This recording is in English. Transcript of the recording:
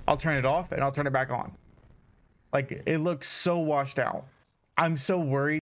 I'll turn it off and I'll turn it back on. Like, it looks so washed out. I'm so worried